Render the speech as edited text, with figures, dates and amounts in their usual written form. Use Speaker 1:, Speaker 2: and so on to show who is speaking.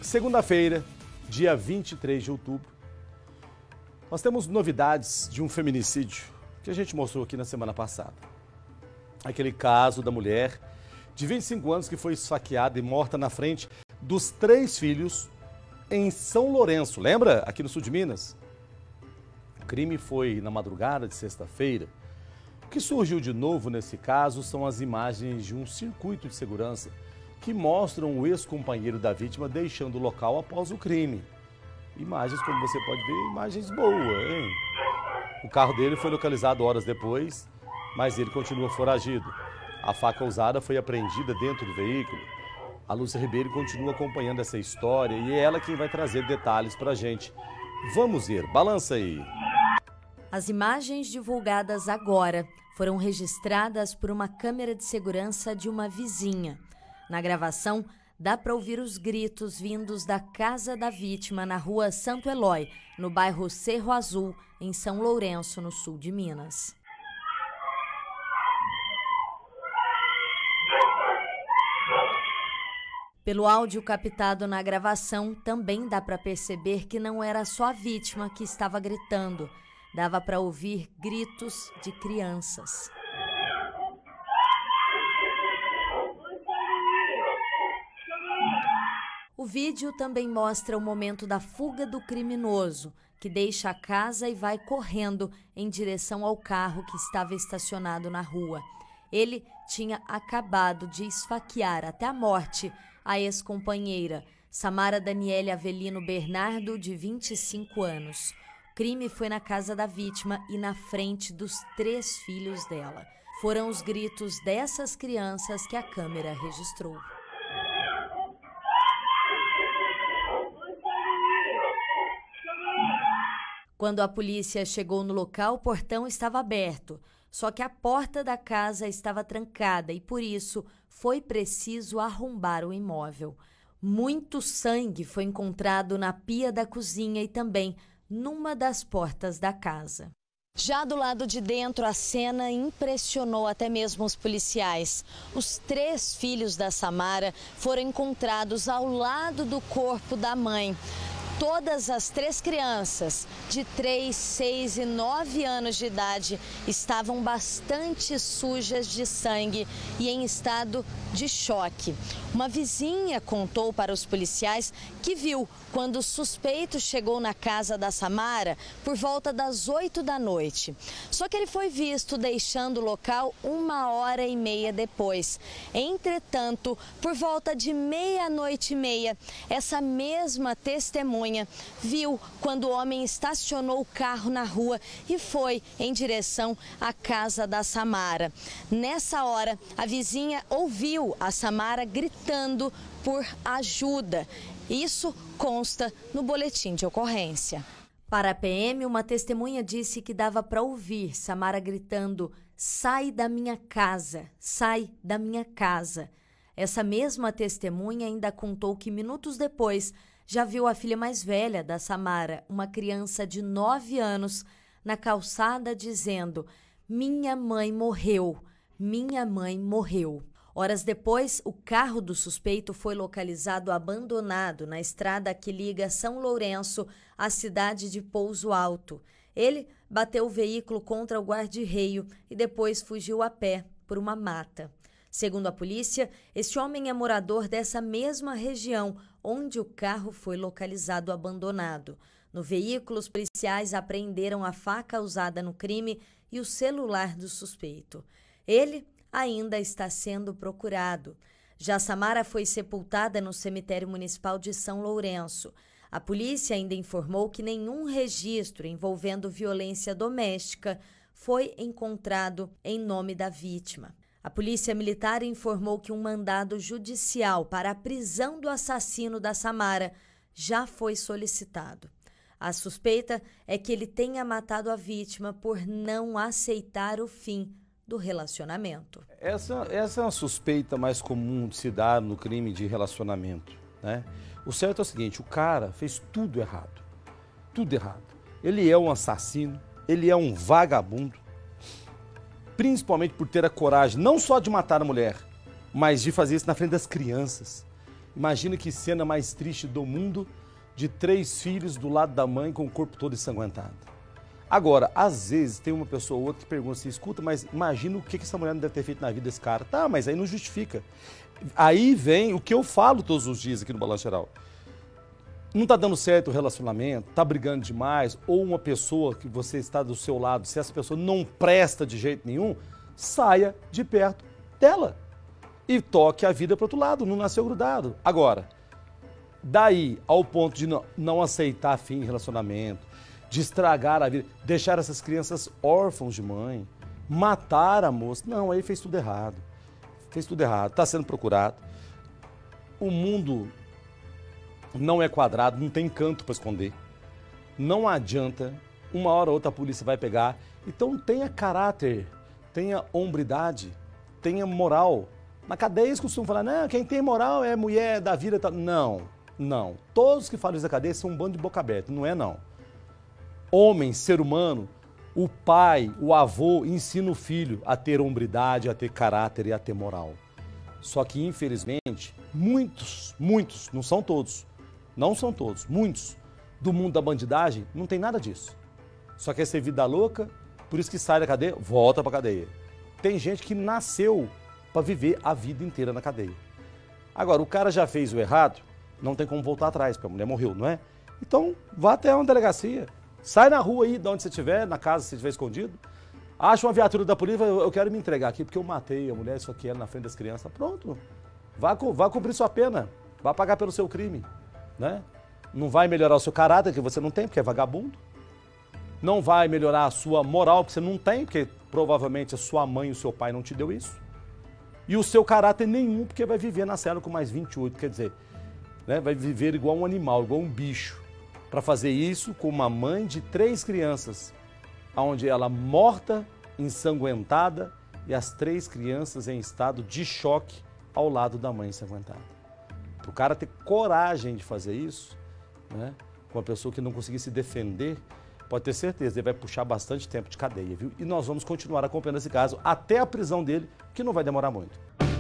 Speaker 1: Segunda-feira, dia 23 de outubro, nós temos novidades de um feminicídio que a gente mostrou aqui na semana passada. Aquele caso da mulher de 25 anos que foi esfaqueada e morta na frente dos 3 filhos em São Lourenço, lembra? Aqui no sul de Minas. O crime foi na madrugada de sexta-feira. O que surgiu de novo nesse caso são as imagens de um circuito de segurança que mostram o ex-companheiro da vítima deixando o local após o crime. Imagens, como você pode ver, imagens boas, hein? O carro dele foi localizado horas depois, mas ele continua foragido. A faca usada foi apreendida dentro do veículo. A Lúcia Ribeiro continua acompanhando essa história e é ela quem vai trazer detalhes pra gente. Vamos ver, balança aí.
Speaker 2: As imagens divulgadas agora foram registradas por uma câmera de segurança de uma vizinha. Na gravação, dá para ouvir os gritos vindos da casa da vítima na rua Santo Elói, no bairro Cerro Azul, em São Lourenço, no sul de Minas. Pelo áudio captado na gravação, também dá para perceber que não era só a vítima que estava gritando. Dava para ouvir gritos de crianças. O vídeo também mostra o momento da fuga do criminoso, que deixa a casa e vai correndo em direção ao carro que estava estacionado na rua. Ele tinha acabado de esfaquear até a morte a ex-companheira, Samara Daniele Avelino Bernardo, de 25 anos. O crime foi na casa da vítima e na frente dos 3 filhos dela. Foram os gritos dessas crianças que a câmera registrou. Quando a polícia chegou no local, o portão estava aberto, só que a porta da casa estava trancada e, por isso, foi preciso arrombar o imóvel. Muito sangue foi encontrado na pia da cozinha e também numa das portas da casa. Já do lado de dentro, a cena impressionou até mesmo os policiais. Os 3 filhos da Samara foram encontrados ao lado do corpo da mãe. Todas as 3 crianças, de 3, 6 e 9 anos de idade, estavam bastante sujas de sangue e em estado de choque. Uma vizinha contou para os policiais que viu quando o suspeito chegou na casa da Samara por volta das 8 da noite. Só que ele foi visto deixando o local 1h30 depois. Entretanto, por volta de 00:30, essa mesma testemunha viu quando o homem estacionou o carro na rua e foi em direção à casa da Samara. Nessa hora, a vizinha ouviu a Samara gritando por ajuda. Isso consta no boletim de ocorrência. Para a PM, uma testemunha disse que dava para ouvir Samara gritando: "Sai da minha casa, sai da minha casa". Essa mesma testemunha ainda contou que minutos depois já viu a filha mais velha da Samara, uma criança de 9 anos, na calçada dizendo: "Minha mãe morreu, minha mãe morreu". Horas depois, o carro do suspeito foi localizado abandonado na estrada que liga São Lourenço à cidade de Pouso Alto. Ele bateu o veículo contra o guarda-reio e depois fugiu a pé por uma mata. Segundo a polícia, este homem é morador dessa mesma região onde o carro foi localizado abandonado. No veículo, os policiais apreenderam a faca usada no crime e o celular do suspeito. Ele ainda está sendo procurado. Já Samara foi sepultada no cemitério municipal de São Lourenço. A polícia ainda informou que nenhum registro envolvendo violência doméstica foi encontrado em nome da vítima. A polícia militar informou que um mandado judicial para a prisão do assassino da Samara já foi solicitado. A suspeita é que ele tenha matado a vítima por não aceitar o fim do relacionamento.
Speaker 1: Essa é uma suspeita mais comum de se dar no crime de relacionamento, né? O certo é o seguinte: o cara fez tudo errado. Tudo errado. Ele é um assassino, ele é um vagabundo, principalmente por ter a coragem não só de matar a mulher, mas de fazer isso na frente das crianças. Imagina que cena mais triste do mundo, de 3 filhos do lado da mãe com o corpo todo ensanguentado. Agora, às vezes tem uma pessoa ou outra que pergunta assim, escuta, mas imagina o que essa mulher não deve ter feito na vida desse cara. Tá, mas aí não justifica. Aí vem o que eu falo todos os dias aqui no Balanço Geral. Não tá dando certo o relacionamento, tá brigando demais, ou uma pessoa que você está do seu lado, se essa pessoa não presta de jeito nenhum, saia de perto dela e toque a vida para outro lado, não nasceu grudado. Agora, daí ao ponto de não aceitar fim em relacionamento, de estragar a vida, deixar essas crianças órfãos de mãe, matar a moça, não, aí fez tudo errado. Fez tudo errado, está sendo procurado. O mundo não é quadrado, não tem canto para esconder. Não adianta, uma hora ou outra a polícia vai pegar. Então tenha caráter, tenha hombridade, tenha moral. Na cadeia eles costumam falar, não, quem tem moral é mulher da vida. Não, não. Todos que falam isso da cadeia são um bando de boca aberta, não é não. Homem, ser humano, o pai, o avô ensina o filho a ter hombridade, a ter caráter e a ter moral. Só que, infelizmente, muitos, não são todos, muitos do mundo da bandidagem não tem nada disso. Só quer ser vida louca, por isso que sai da cadeia, volta pra cadeia. Tem gente que nasceu para viver a vida inteira na cadeia. Agora, o cara já fez o errado, não tem como voltar atrás, porque a mulher morreu, não é? Então, vá até uma delegacia. Sai na rua aí, de onde você estiver, na casa, se você estiver escondido. Acha uma viatura da polícia, eu quero me entregar aqui, porque eu matei a mulher, isso aqui era na frente das crianças. Pronto. Vá cumprir sua pena. Vá pagar pelo seu crime. Né? Não vai melhorar o seu caráter, que você não tem, porque é vagabundo. Não vai melhorar a sua moral, que você não tem, porque provavelmente a sua mãe e o seu pai não te deu isso. E o seu caráter nenhum, porque vai viver na cela com mais 28, quer dizer, né? Vai viver igual um animal, igual um bicho. Para fazer isso com uma mãe de 3 crianças, onde ela morta, ensanguentada e as 3 crianças em estado de choque ao lado da mãe ensanguentada. Para o cara ter coragem de fazer isso, né, com uma pessoa que não conseguir se defender, pode ter certeza, ele vai puxar bastante tempo de cadeia, viu? E nós vamos continuar acompanhando esse caso até a prisão dele, que não vai demorar muito.